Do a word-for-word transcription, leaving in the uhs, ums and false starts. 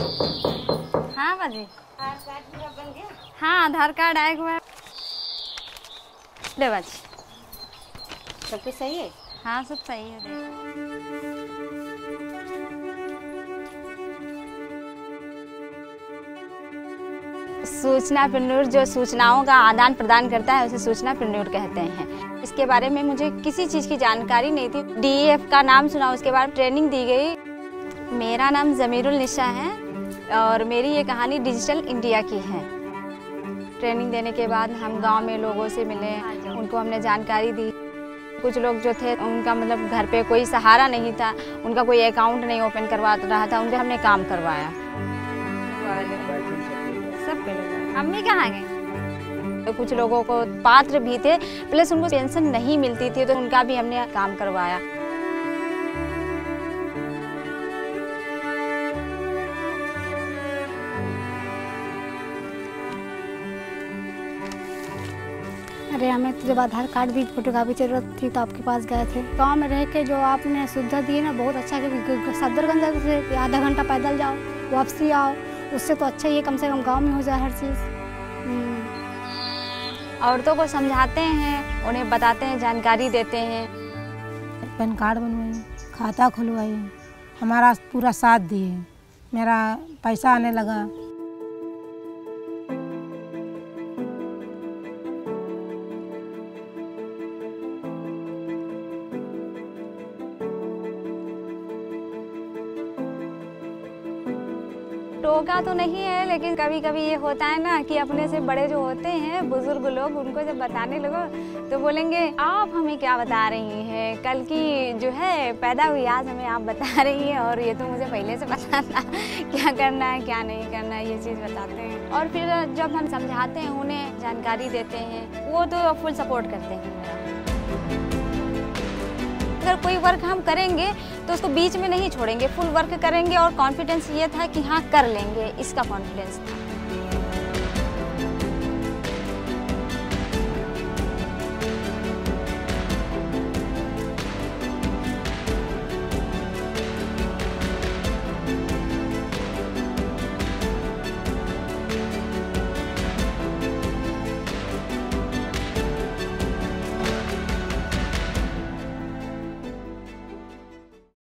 हाँ बाजी, आधार कार्ड पूरा बन गया? हाँ आधार कार्ड आया हुआ है। ले बाजी, सब कुछ सही है? हाँ सब सही है। देख सूचना प्रन्योर जो सूचनाओं का आदान प्रदान करता है उसे सूचना प्रन्योर कहते हैं। इसके बारे में मुझे किसी चीज़ की जानकारी नहीं थी। डी ई एफ का नाम सुना, उसके बाद ट्रेनिंग दी गई। मेरा नाम ज़मीरुल निशा है और मेरी ये कहानी डिजिटल इंडिया की है। ट्रेनिंग देने के बाद हम गांव में लोगों से मिले, उनको हमने जानकारी दी। कुछ लोग जो थे उनका मतलब घर पे कोई सहारा नहीं था, उनका कोई अकाउंट नहीं ओपन करवा रहा था, उनके हमने काम करवाया। सब पे लोग, अम्मी कहाँ गई? तो कुछ लोगों को पात्र भी थे, प्लस उनको पेंशन नहीं मिलती थी, तो उनका भी हमने काम करवाया। अरे हमें तो जब आधार कार्ड दी फोटो कापी जरूरत थी तो आपके पास गए थे। गांव में रह के जो आपने सुविधा दी है ना बहुत अच्छा है। सदरगंज से आधा घंटा पैदल जाओ वापसी आओ, उससे तो अच्छा ही है कम से कम गांव में हो जाए हर चीज़। औरतों को समझाते हैं, उन्हें बताते हैं, जानकारी देते हैं। पैन कार्ड बनवाई, खाता खुलवाई, हमारा पूरा साथ दिए, मेरा पैसा आने लगा। टोका तो नहीं है, लेकिन कभी कभी ये होता है ना कि अपने से बड़े जो होते हैं बुजुर्ग लोग, उनको जब बताने लगो तो बोलेंगे आप हमें क्या बता रही हैं, कल की जो है पैदा हुई आज हमें आप बता रही हैं, और ये तो मुझे पहले से पता था क्या करना है क्या नहीं करना है, ये चीज़ बताते हैं। और फिर जब हम समझाते हैं, उन्हें जानकारी देते हैं, वो तो फुल सपोर्ट करते हैं मेरा। अगर कोई वर्क हम करेंगे तो उसको बीच में नहीं छोड़ेंगे, फुल वर्क करेंगे। और कॉन्फिडेंस ये था कि हाँ कर लेंगे, इसका कॉन्फिडेंस था।